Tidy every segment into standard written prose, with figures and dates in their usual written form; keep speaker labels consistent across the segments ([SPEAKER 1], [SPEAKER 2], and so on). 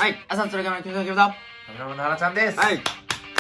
[SPEAKER 1] はい、朝のつらがまのキムタカ
[SPEAKER 2] カメラマンの原ちゃんです。
[SPEAKER 1] はい。
[SPEAKER 2] い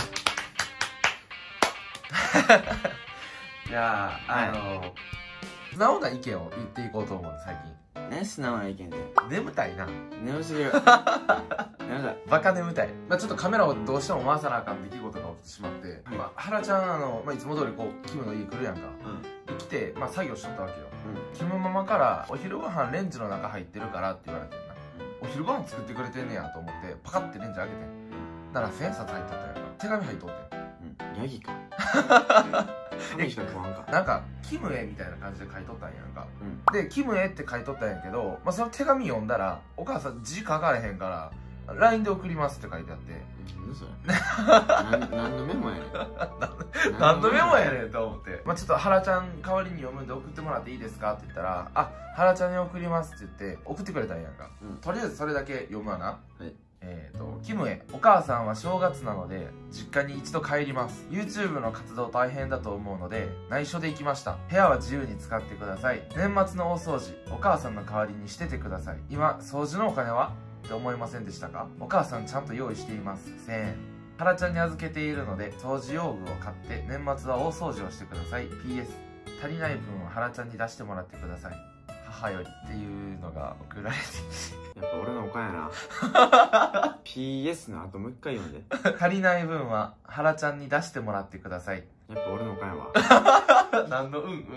[SPEAKER 2] や素直な意見を言っていこうと思う最
[SPEAKER 1] ね、素直な意見で。
[SPEAKER 2] 近。眠たいな。
[SPEAKER 1] 眠すぎる。眠たい。
[SPEAKER 2] バカ眠たい。ちょっとカメラをどうしても回さなあかん出来事が起きてしまって、原ちゃんいつも通りこうキムの家来るやんか。で来て作業しとったわけよ。キムママからお昼ご飯レンジの中入ってるからって言われてんな。お昼ご飯作ってくれてんねやと思ってパカッてレンジ開けてん。だから千円札入っとったやんか。手紙入っとってん。
[SPEAKER 1] ヤギか。紙しか食わんか。
[SPEAKER 2] なんかキムへみたいな感じで書いとったんやんか。でキムへって書いとったんやけど、その手紙読んだらお母さん字書かれへんから LINE で送りますって書いてあって、
[SPEAKER 1] 何それ。何のメモやねん。
[SPEAKER 2] 何のメモやねんと思って、ちょっと原ちゃん代わりに読むんで送ってもらっていいですかって言ったら、あ、原ちゃんに送りますって言って送ってくれたんやんか。とりあえずそれだけ読むわな。キムへ、お母さんは正月なので実家に一度帰ります。 YouTube の活動大変だと思うので内緒で行きました。部屋は自由に使ってください。年末の大掃除お母さんの代わりにしててください。今掃除のお金はって思いませんでしたか？お母さんちゃんと用意しています。1000円。原ちゃんに預けているので掃除用具を買って年末は大掃除をしてください。 PS 足りない分は原ちゃんに出してもらってください。母よりっていうのが送られて
[SPEAKER 1] やっぱ俺のおかんやな。PS の後もう一回読んで。
[SPEAKER 2] 足りない分は原ちゃんに出してもらってください。
[SPEAKER 1] やっぱ俺のおかんやわ。
[SPEAKER 2] 何の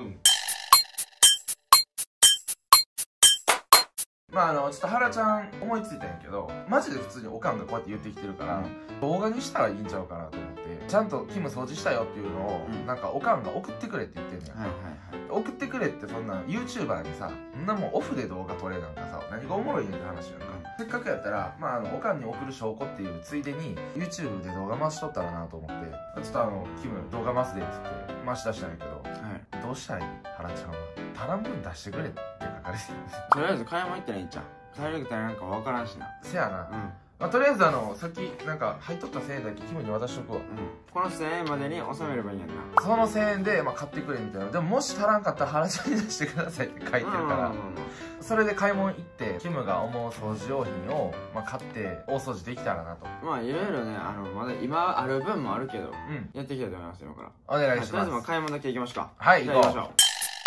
[SPEAKER 2] ちょっと原ちゃん思いついたんやけど、マジで普通におかんがこうやって言ってきてるから、動画にしたらいいんちゃうかなと思って、ちゃんとキム掃除したよっていうのを、なんかおかんが送ってくれって言ってんねや。送ってくれってそんな YouTuber にさ、そんなもんオフで動画撮れなんかさ、何がおもろいねんって話やんか。せっかくやったら、おかんに送る証拠っていうついでに YouTube で動画回しとったらなと思って、ちょっとキム動画回すでっつって回し出したんやけど、どうしたらいい？原ちゃんは足らん分出してくれって書かれてる。
[SPEAKER 1] とりあえず買い物行ったらいいんちゃう？帰れるかなんか分からんしな。
[SPEAKER 2] せやな。とりあえずさっきなんか入っとった1000円だけキムに渡しとくわ。
[SPEAKER 1] この1000円までに収めればいいんやんな。
[SPEAKER 2] その1000円で買ってくれみたいな。でももし足らんかったら原ちゃんに出してくださいって書いてるから、それで買い物行ってキムが思う掃除用品を買って大掃除できたらなと。
[SPEAKER 1] いろいろね、まだ今ある分もあるけど、やっていきたいと思いますよ、今から。
[SPEAKER 2] お願いします。
[SPEAKER 1] とりあえず買い物だけ行きましょうか。
[SPEAKER 2] はい、行こう。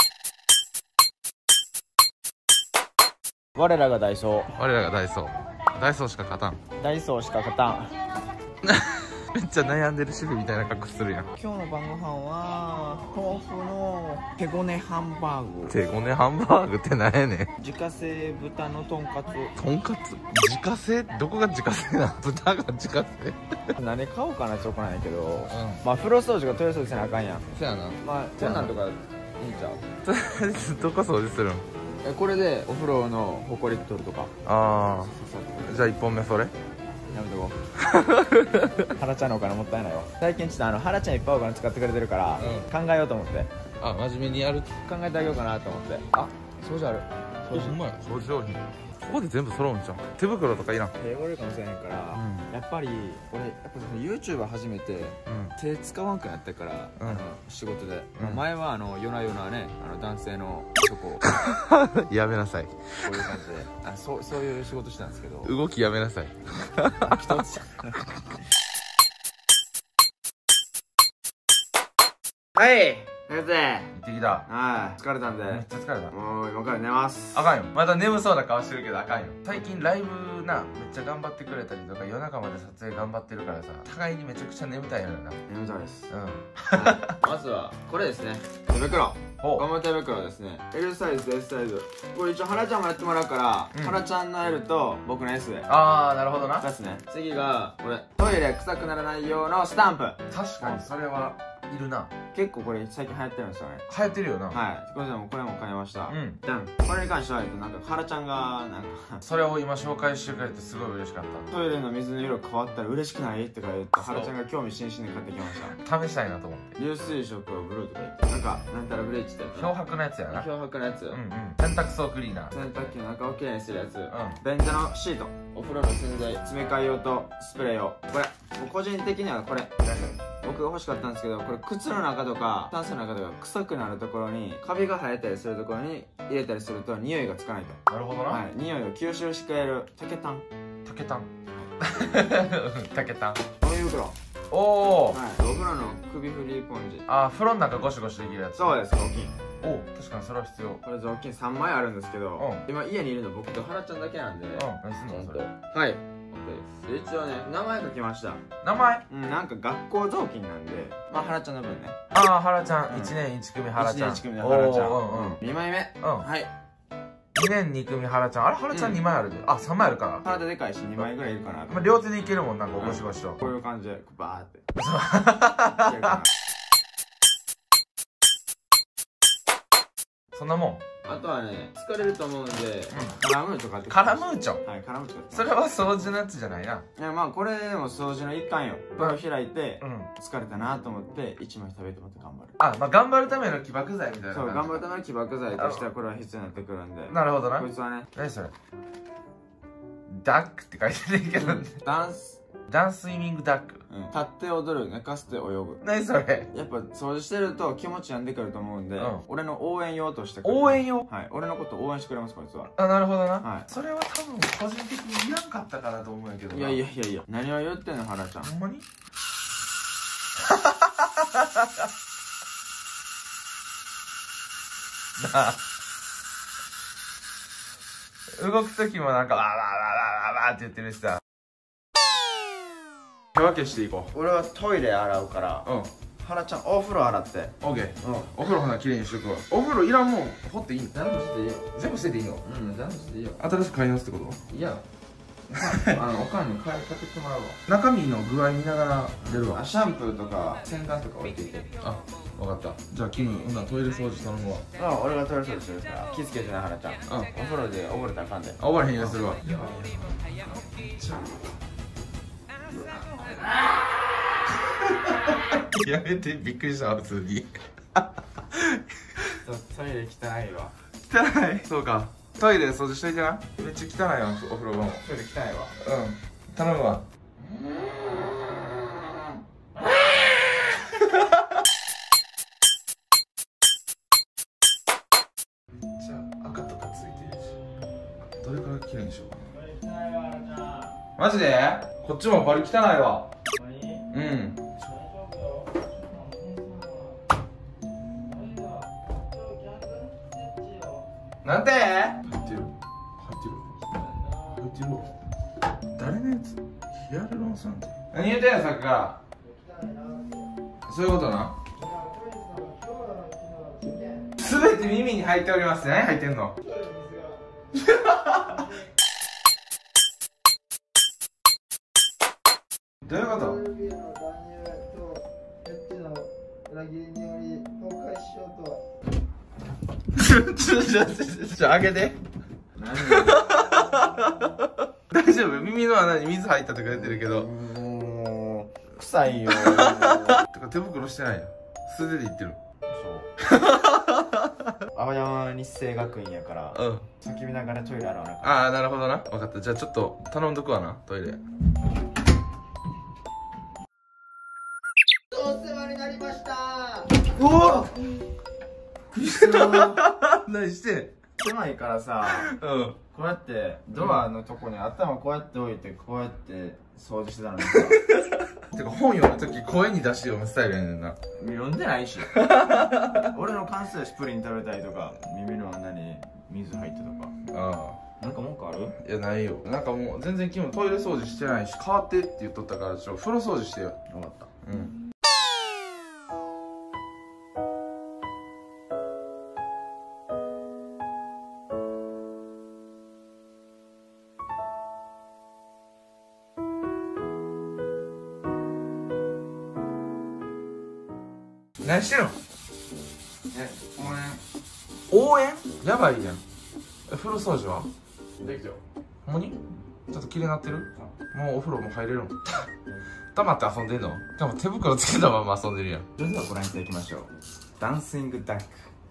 [SPEAKER 1] 我らがダイソー。
[SPEAKER 2] 我らがダイソー。ダイソーしか勝たん。
[SPEAKER 1] ダイソーしか勝たん。
[SPEAKER 2] めっちゃ悩んでる主婦みたいな格好するやん。
[SPEAKER 1] 今日の晩ご飯は豆腐の手ごねハンバーグ。
[SPEAKER 2] 手ごねハンバーグって何やねん。
[SPEAKER 1] 自家製豚のとんかつ。
[SPEAKER 2] とんかつ自家製？どこが自家製なの？豚が自家製。
[SPEAKER 1] 何買おうかなちょっとなんやけど、風呂掃除がとりあえずせなあかんやん。
[SPEAKER 2] そやな。
[SPEAKER 1] こんなんとかいいんちゃう？
[SPEAKER 2] とりあえずどこ掃除するん？
[SPEAKER 1] これでお風呂のほこり取るとか。
[SPEAKER 2] ああ、じゃあ1本目それ
[SPEAKER 1] やめとこう。原ちゃんのお金もったいないわ。最近ちょっと原ちゃんいっぱいお金使ってくれてるから、考えようと思って。
[SPEAKER 2] 真面目にやる。
[SPEAKER 1] 考えてあげようかなと思って。掃除ある。
[SPEAKER 2] ほんまや、掃除用品ここで全部揃うんじゃん。手袋とかいらん。
[SPEAKER 1] 手汚れるかもしれへんから、やっぱり俺YouTuber 始めて手使わんくなったから、仕事で、前は夜な夜なね男性のとこ
[SPEAKER 2] やめなさい。
[SPEAKER 1] こういう感じでそういう仕事してたんですけど、
[SPEAKER 2] 動きやめなさい。
[SPEAKER 1] はい、先生
[SPEAKER 2] 行ってきた。
[SPEAKER 1] はい、疲れたんで
[SPEAKER 2] めっちゃ疲れた。
[SPEAKER 1] もう今から寝ます。
[SPEAKER 2] あかんよ。まだ眠そうな顔してるけどあかんよ。最近ライブなめっちゃ頑張ってくれたりとか夜中まで撮影頑張ってるからさ、互いにめちゃくちゃ眠たいやろな。
[SPEAKER 1] 眠たいです。まずはこれですね、手袋。ゴム手袋ですね。 L サイズと S サイズ。これ一応原ちゃんもやってもらうから、原ちゃんの L と僕の S で。
[SPEAKER 2] ああ、なるほどな。
[SPEAKER 1] ですね。次がこれトイレ臭くならない用のスタンプ。
[SPEAKER 2] 確かにそれはいるな。
[SPEAKER 1] 結構これ最近流行ってるんですよね。
[SPEAKER 2] 流行ってるよな。
[SPEAKER 1] はい。これも買いました。これに関してはなんか原ちゃんがなんか
[SPEAKER 2] それを今紹介してくれてすごい嬉しかった。
[SPEAKER 1] トイレの水の色変わったら嬉しくないって言って原ちゃんが興味津々で買ってきました。
[SPEAKER 2] 試したいなと思って。
[SPEAKER 1] 流水色をブルーとか言って、なんたらブレーチってやつ。
[SPEAKER 2] 漂白のやつやな。
[SPEAKER 1] 漂白のやつ。
[SPEAKER 2] 洗濯槽クリーナー。
[SPEAKER 1] 洗濯機の中をきれいにするやつ。便座のシート。お風呂の洗剤詰め替え用とスプレー用。これ個人的にはこれ僕が欲しかったんですけど、これ靴の中とかタンスの中とか臭くなるところにカビが生えたりするところに入れたりすると匂いがつかないと。
[SPEAKER 2] なるほどな。
[SPEAKER 1] はい、匂いを吸収してくれる竹炭。
[SPEAKER 2] 竹炭。 たけたん
[SPEAKER 1] ゴミ袋。
[SPEAKER 2] おお、
[SPEAKER 1] はい、お風呂の首振りポンジ。
[SPEAKER 2] あ、風呂の中ゴシゴシできるやつ。
[SPEAKER 1] そうです、雑巾。
[SPEAKER 2] おお、確かにそれは必要。
[SPEAKER 1] これ雑巾3枚あるんですけど、今家にいるの僕とはらちゃんだけなんで。
[SPEAKER 2] 何すんのそれ。
[SPEAKER 1] はい、一応ね、名前書きました。
[SPEAKER 2] 名前？
[SPEAKER 1] なんか学校雑巾なんで、まあはらちゃんの分ね。
[SPEAKER 2] ああ、はらちゃん、1年1組はらちゃん。
[SPEAKER 1] 1年1組のはらちゃん。2枚目。はい。
[SPEAKER 2] 2年2組はらちゃん。あれ、はらちゃん2枚あるで。あ、3枚あるから。
[SPEAKER 1] 体でかいし2枚ぐらいいるかな。
[SPEAKER 2] まあ両手でいけるもん、なんかゴシゴシと。
[SPEAKER 1] こういう感じでバーって。
[SPEAKER 2] そんなもん。
[SPEAKER 1] あとはね、疲れると思うんで、カラムーチョ買ってき
[SPEAKER 2] カラムーチョ？
[SPEAKER 1] はい、カラムーチョ。
[SPEAKER 2] それは掃除のやつじゃないな。
[SPEAKER 1] いや、まあこれでも掃除の一環よ。これを開いて、疲れたなと思って1枚食べてもって頑張る。
[SPEAKER 2] あ、まあ頑張るための起爆剤みたいな。
[SPEAKER 1] そう、頑張るための起爆剤としてはこれは必要になってくるんで。
[SPEAKER 2] なるほどな。
[SPEAKER 1] こいつはね。
[SPEAKER 2] 何それ？ダックって書いてるけど、ダンスイミングダック。
[SPEAKER 1] 立って踊る、寝かせて泳ぐ。
[SPEAKER 2] 何それ？
[SPEAKER 1] やっぱ掃除してると気持ち病んでくると思うんで、俺の応援用として。
[SPEAKER 2] 応援用？
[SPEAKER 1] はい、俺のこと応援してくれますこいつは。
[SPEAKER 2] あ、なるほどな。
[SPEAKER 1] はい、
[SPEAKER 2] それは多分個人的にいらんかったかなと思うんやけど。
[SPEAKER 1] いやいやいやいや、何を言ってんのはらちゃん。
[SPEAKER 2] ほんまに？なあ、動く時もなんかわーわーわーわーわーって言ってるしさ。手分けしていこう。
[SPEAKER 1] 俺はトイレ洗うから、はらちゃんお風呂洗って。
[SPEAKER 2] オッケー。お風呂ほな綺麗にしとくわ。お風呂いらんもん掘っていいの？
[SPEAKER 1] 全部していいよ。
[SPEAKER 2] 全部捨てていいの？
[SPEAKER 1] 全部していいよ。
[SPEAKER 2] 新しく買い直すってこと？
[SPEAKER 1] いや、おかんに買ってきてもらうわ。
[SPEAKER 2] 中身の具合見ながら出るわ。
[SPEAKER 1] シャンプーとか洗顔とか置いていて。
[SPEAKER 2] あ、分かった。じゃあ君、ほんならトイレ掃除頼むわ。
[SPEAKER 1] 俺がトイレ掃除するから気付けてな、はらちゃん。お風呂で溺れたらあかんで。
[SPEAKER 2] 溺れへんようにするわ。やめて、びっくりしたわ、普通に。
[SPEAKER 1] トイレ汚いわ。
[SPEAKER 2] 汚い？そうか。トイレ掃除しといてな。めっちゃ汚いわ、お風呂場も。
[SPEAKER 1] トイレ汚いわ。
[SPEAKER 2] 頼むわ。じゃあ赤とかついてるし、どれから綺麗にしようかな。マジで？こっちもバリ汚いわ。なんて？入ってるわ。誰のやつ？ヒアルロン酸って。何言ってんのさっきから。そういうことな。すべて耳に入っておりますね。入ってんの。どういうこと？ちょ、開けて。大丈夫？耳の穴に水入ったとか言ってるけど。
[SPEAKER 1] 臭いよ。
[SPEAKER 2] とか手袋してないやん。素手で言ってる。
[SPEAKER 1] そう。青山日生学院やから、叫びながらトイレ洗わなかった。
[SPEAKER 2] ああ、なるほどな。分かった。じゃあちょっと頼んどくわな、トイレ。
[SPEAKER 1] お世話になりました。うわっ、びっくりした。
[SPEAKER 2] 何してん？
[SPEAKER 1] 狭いからさ、こうやってドアのとこに頭こうやって置いてこうやって掃除してたのにさ。
[SPEAKER 2] てか本読むとき声に出して読むスタイルやねんな。
[SPEAKER 1] 読んでないし。俺の関数やし、プリン食べたりとか耳の穴に水入ってとか。なんか文句ある？
[SPEAKER 2] いや、ないよ。なんかもう全然昨日トイレ掃除してないし、変わってって言っとったから風呂掃除してよ。
[SPEAKER 1] 分かった。
[SPEAKER 2] 何してんの？
[SPEAKER 1] 応援。
[SPEAKER 2] 応援？やばいやん。風呂掃除は？
[SPEAKER 1] できたよ。
[SPEAKER 2] ほんまに？ちょっと綺麗になってる？もうお風呂も入れるの？黙って遊んでんの？でも手袋つけたまま遊んでるやん。
[SPEAKER 1] それではご覧いただきましょう。ダンシングダック。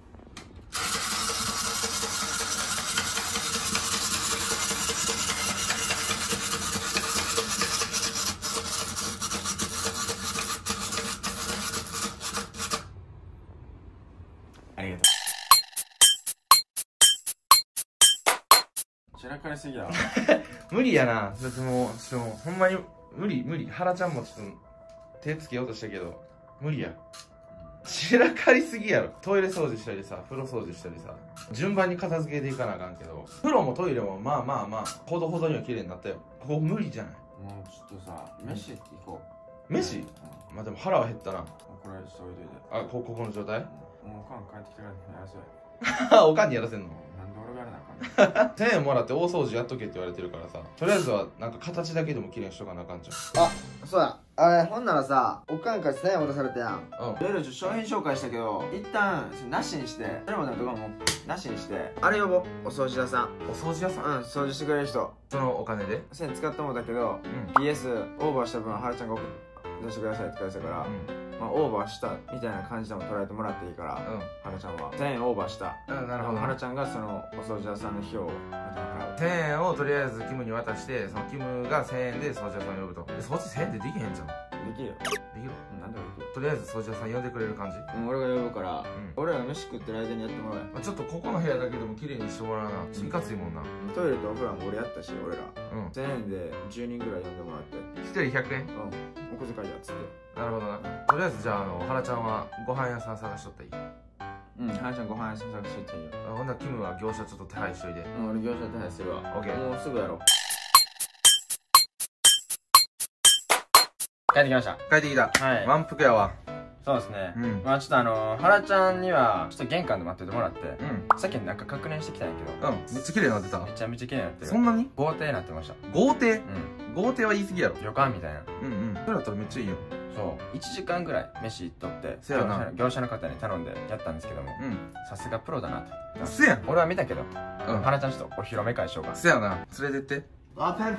[SPEAKER 1] ありがとう。散らかりすぎだわ。
[SPEAKER 2] 無理やな。だってもうほんまに無理。原ちゃんもちょっと手つけようとしたけど無理や。散らかりすぎやろ。トイレ掃除したりさ、風呂掃除したりさ、順番に片付けていかなあかんけど、風呂もトイレもまあほどほどには綺麗になったよ。ここ無理じゃない。
[SPEAKER 1] もうちょっとさ、飯行こ
[SPEAKER 2] う。飯？まあでも腹は減ったな。こ
[SPEAKER 1] れちょっと置いといて。
[SPEAKER 2] あ、ここの状態？
[SPEAKER 1] もうおかん帰ってきてからやらせ
[SPEAKER 2] よ。おかんにやらせんの？
[SPEAKER 1] なんで俺がやらなあかんねん。
[SPEAKER 2] 1000円もらって大掃除やっとけって言われてるからさ、とりあえずはなんか形だけでも綺麗にしとかなあかんじゃん。
[SPEAKER 1] あ、そうだ。ほんならさ、おかんから1000円渡されたやん。いろいろ商品紹介したけど、一旦なしにして、それまでのところもなしにして、あれ呼ぼう。お掃除屋さん。
[SPEAKER 2] お掃除屋さん？
[SPEAKER 1] うん、掃除してくれる人。
[SPEAKER 2] そのお金で
[SPEAKER 1] 1000円使ったもんだけど、PS オーバーした分は原ちゃんが出してくださいって言ってたから、まあオーバーしたみたいな感じでも捉えてもらっていいから、原ちゃんは1000円オーバーした。
[SPEAKER 2] なるほど。
[SPEAKER 1] 原ちゃんがそのお掃除屋さんの費用を
[SPEAKER 2] 1000円をとりあえずキムに渡して、そのキムが1000円で掃除屋さんを呼ぶと。掃除1000円でできへんじゃん。
[SPEAKER 1] できるよ。
[SPEAKER 2] できる？
[SPEAKER 1] なんでできる？
[SPEAKER 2] とりあえず掃除屋さん呼んでくれる感じ？
[SPEAKER 1] 俺が呼ぶから、俺らが飯食ってる間にやってもらえ。
[SPEAKER 2] ちょっとここの部屋だけでも綺麗にしてもらうな。いかついもんな。
[SPEAKER 1] トイレとお風呂も俺やったし、俺ら1000円で10人ぐらい呼んでもらって、
[SPEAKER 2] 1人100円？
[SPEAKER 1] お小遣いやっつって。
[SPEAKER 2] なるほどな。とりあえずじゃあ原ちゃんはご飯屋さん探しとったらいい？
[SPEAKER 1] 原ちゃんご飯屋さん探しとっていいよ。
[SPEAKER 2] ほんならキムは業者ちょっと手配しといて。
[SPEAKER 1] 俺業者手配するわ。オッケー。もうすぐやろう。帰ってきました。
[SPEAKER 2] 帰ってきた。はい。満腹やわ。
[SPEAKER 1] そうですね。まあちょっと原ちゃんにはちょっと玄関で待っててもらって、さっき中確認してきたんやけど、
[SPEAKER 2] めっちゃ綺麗になってた。
[SPEAKER 1] めちゃめちゃ綺麗になってる。
[SPEAKER 2] そんなに？
[SPEAKER 1] 豪邸になってました。
[SPEAKER 2] 豪邸？豪邸は言い過ぎやろ。
[SPEAKER 1] 旅館みたいな。
[SPEAKER 2] それだったらめっちゃいいよ。
[SPEAKER 1] そう。1時間ぐらい飯行っとって、業者の方に頼んでやったんですけども、さすがプロだなと。
[SPEAKER 2] せやん。
[SPEAKER 1] 俺は見たけど、原ちゃんちょっとお披露目会しようか。
[SPEAKER 2] せやな。連れてって。
[SPEAKER 1] ペン。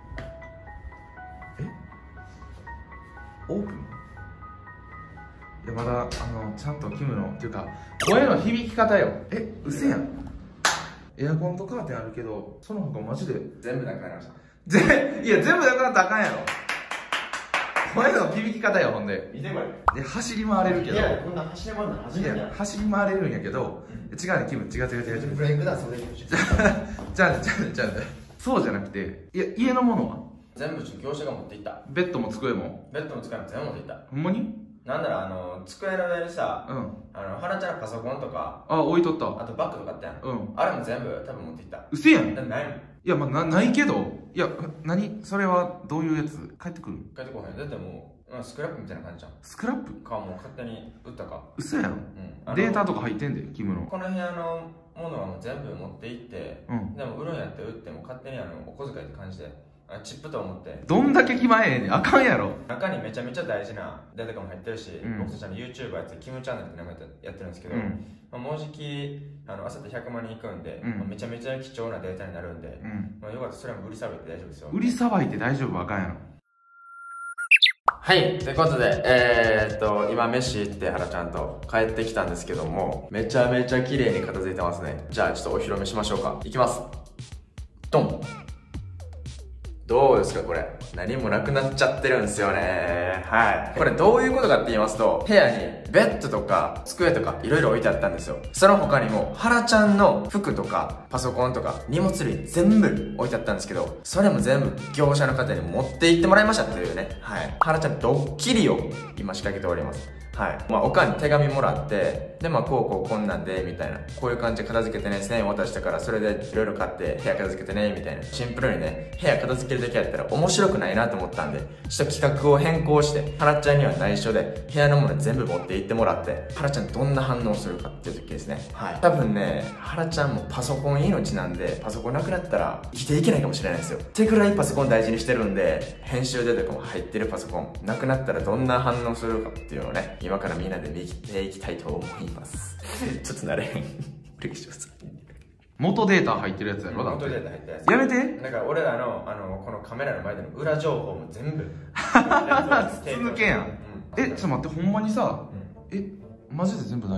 [SPEAKER 2] オープン？いやまだちゃんとキムのっていうか声の響き方よ。うせやん。エアコンとカーテンあるけどその他マジで
[SPEAKER 1] 全部なくなりました。
[SPEAKER 2] いや全部なくなったらあかんやろ。声の響き方よ。ほんで
[SPEAKER 1] 見てこれ。
[SPEAKER 2] で走り回れるけど、
[SPEAKER 1] いやこんな走り回るの初めてや。
[SPEAKER 2] 走り回れるんやけど、違うねキム、違う。
[SPEAKER 1] ブレイクダンスできるし。
[SPEAKER 2] じゃあそうじゃなくて、いや家のものは
[SPEAKER 1] 全部業者が持っていった。
[SPEAKER 2] ベッドも机も。
[SPEAKER 1] ベッドも机も全部持っていった。
[SPEAKER 2] ほんまに？
[SPEAKER 1] なんなら机の上にさ、原ちゃんのパソコンとか、
[SPEAKER 2] 置いとった。
[SPEAKER 1] あとバッグとかあったやん。あれも全部多分持っていった。
[SPEAKER 2] うせやん。
[SPEAKER 1] ないの？い
[SPEAKER 2] やまあないけど、いやそれはどういうやつ？帰ってくる？
[SPEAKER 1] 帰ってこへん。だってもうスクラップみたいな感じじゃん。
[SPEAKER 2] スクラップ
[SPEAKER 1] かもう勝手に売ったか。
[SPEAKER 2] うそやん。データとか入ってんでキムの。
[SPEAKER 1] この部屋のものはもう全部持って行って、でも売るんやって売っても勝手にお小遣いって感じでチップと思って。
[SPEAKER 2] どんだけ気前ええねん。あかんやろ。
[SPEAKER 1] 中にめちゃめちゃ大事なデータとかも入ってるし、僕たちYouTuber やってキムチャンネルって名前でやってるんですけど、もうじき朝で100万人いくんで、めちゃめちゃ貴重なデータになるんで、よかったらそれも売りさばいて大丈夫ですよ。
[SPEAKER 2] 売りさばいて大丈夫？あかんやろ。
[SPEAKER 1] はい、ということで、今飯行って原ちゃんと帰ってきたんですけども、めちゃめちゃ綺麗に片付いてますね。じゃあちょっとお披露目しましょうか。いきます。ドン。どうですかこれ。何もなくなっちゃってるんですよね。はい。これどういうことかって言いますと、部屋にベッドとか机とかいろいろ置いてあったんですよ。その他にも、原ちゃんの服とかパソコンとか荷物類全部置いてあったんですけど、それも全部業者の方に持って行ってもらいましたというね。はい。原ちゃんドッキリを今仕掛けております。はい。おかんに手紙もらって、で、こんなんで、みたいな。こういう感じで片付けてね、1000円渡したから、それでいろいろ買って部屋片付けてね、みたいな。シンプルにね、部屋片付けるだけやったら面白くないなと思ったんで、ちょっと企画を変更して、原ちゃんには内緒で、部屋のもの全部持って行ってもらって、原ちゃんどんな反応するかっていう時ですね。はい。多分ね、原ちゃんもパソコン命なんで、パソコンなくなったら生きていけないかもしれないですよ。ってぐらいパソコン大事にしてるんで、編集でとかも入ってるパソコン、なくなったらどんな反応するかっていうのをね、今からみんなで見ていきたいと思います。ちょっと慣れへん。お願いします。
[SPEAKER 2] 元データ入ってるやつやろ。
[SPEAKER 1] 元データ入ってるやつ。
[SPEAKER 2] やめて。
[SPEAKER 1] だから俺らのこのカメラの前での裏情報も全部
[SPEAKER 2] 筒抜けやん。ちょっと待って、ほんまにさ、マジで全部ないやん。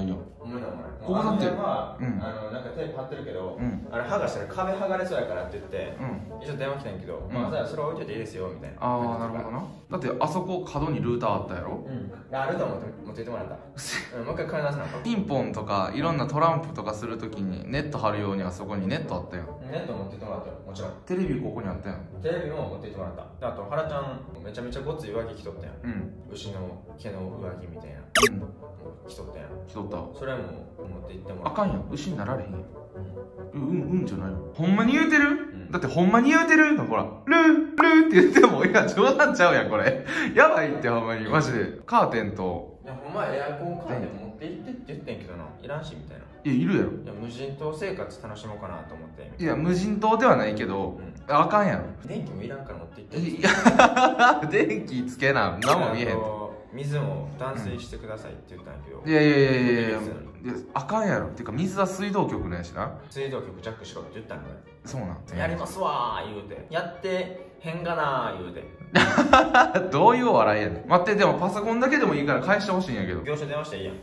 [SPEAKER 2] ここだって、
[SPEAKER 1] なんかテープ貼ってるけど、あれ剥がしたら壁剥がれそうやからって言って、一応電話来たんやけど、まあそれ置いといていいですよみたいな。
[SPEAKER 2] ああ、なるほどな。だってあそこ角にルーターあったやろ。
[SPEAKER 1] あると思って持っていってもらった。もう一回金出すな。
[SPEAKER 2] ピンポンとかいろんなトランプとかするときにネット貼るようにあそこにネットあったよ。
[SPEAKER 1] ネット持っていってもらったよ、もちろん。
[SPEAKER 2] テレビここにあったよ。
[SPEAKER 1] テレビも持っていってもらった。あと原ちゃんめちゃめちゃごっつい上着着とったやん。牛の毛の上着みたいな。着とったやん。
[SPEAKER 2] 着とった。
[SPEAKER 1] それも持っていってもらった。
[SPEAKER 2] あかんやん、牛になられへんやん。じゃないよ。ほんまに言うてる？だってほんまに言うてるのほら、ルーって言っても、いや、冗談ちゃうやん、これ。やばいって、ほんまに。マジで。カーテンと。
[SPEAKER 1] いや、ほんまエアコンカーテン持って行ってって言ってんけどな。いらんし、みたいな。
[SPEAKER 2] いや、いるやろ。
[SPEAKER 1] いや、無人島生活楽しもうかなと思って。
[SPEAKER 2] いや、無人島ではないけど、あかんやろ。
[SPEAKER 1] 電気もいらんから持って行って。
[SPEAKER 2] いや、電気つけな。何も見えへん。
[SPEAKER 1] 水も断水してくださいって言ったんやけど、
[SPEAKER 2] いやあかんやろ。っていうか水は水道局なんやしな。
[SPEAKER 1] 水道局ジャックしろって言ったんや。
[SPEAKER 2] そうなん
[SPEAKER 1] やりますわー言うて、やってへんがなー言うて。
[SPEAKER 2] どういう笑いやねん。待って、でもパソコンだけでもいいから返してほしいんやけど。
[SPEAKER 1] 業者電話していいやん。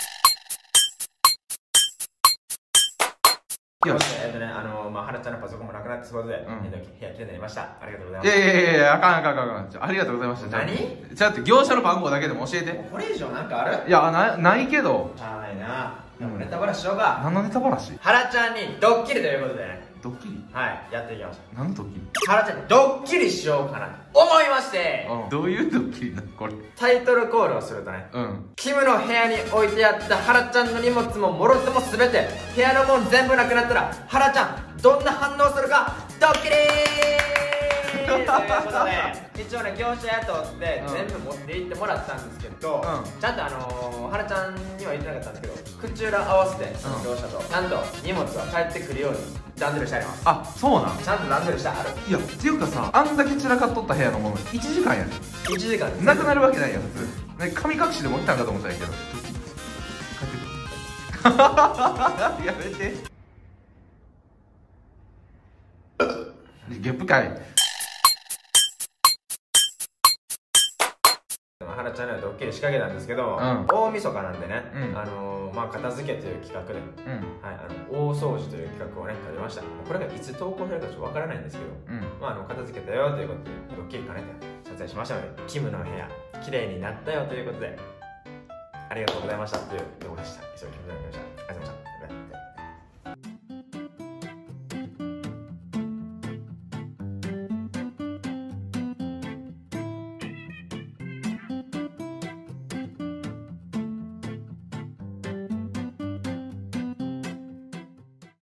[SPEAKER 2] よし。
[SPEAKER 1] 原ちゃんのパソコンもなくなってそうで、部屋きれいになりました。ありがとうございます。
[SPEAKER 2] いや、あかん。ありがとうございました。
[SPEAKER 1] 何？
[SPEAKER 2] じゃあって業者の番号だけでも教えて。
[SPEAKER 1] これ以上なんかある？
[SPEAKER 2] いや、ないけど。
[SPEAKER 1] しゃあないな。ネタバラしようか。
[SPEAKER 2] 何のネタバラシ？
[SPEAKER 1] 原ちゃんにドッキリということでね。
[SPEAKER 2] ドッキリ？
[SPEAKER 1] はい、やっていきましょう。
[SPEAKER 2] 何のドッキリ？
[SPEAKER 1] 原ちゃんにドッキリしようかなと思いまして。
[SPEAKER 2] どういうドッキリなのこれ？
[SPEAKER 1] タイトルコールをするとね、キムの部屋に置いてあった原ちゃんの荷物ももろとも全て部屋のもん全部なくなったら原ちゃんどんな反応するかドッキリーということで、一応ね業者雇って全部持って行ってもらったんですけど、ちゃんと原ちゃんには言ってなかったんですけど、口裏合わせてその業者とちゃんと荷物は帰ってくるように段取りしてあります。
[SPEAKER 2] あ、そうなん？
[SPEAKER 1] ちゃんと段取りしてある。
[SPEAKER 2] いや、っていうかさ、あんだけ散らかっとった部屋のもの1時間やねん。
[SPEAKER 1] 1時間
[SPEAKER 2] なくなるわけないやん、普通。神隠しでも来たんかと思ったんやけど。帰ってくる。やめて。ゲップかい。
[SPEAKER 1] 原ちゃんにはドッキリ仕掛けたんですけど、大晦日なんでね、片付けという企画で、大掃除という企画をね立てました。これがいつ投稿されるかちょっとわからないんですけど、片付けたよということでドッキリ兼ねて撮影しましたので、キムの部屋綺麗になったよということで、ありがとうございましたという動画でした。以上、キムの部屋でした。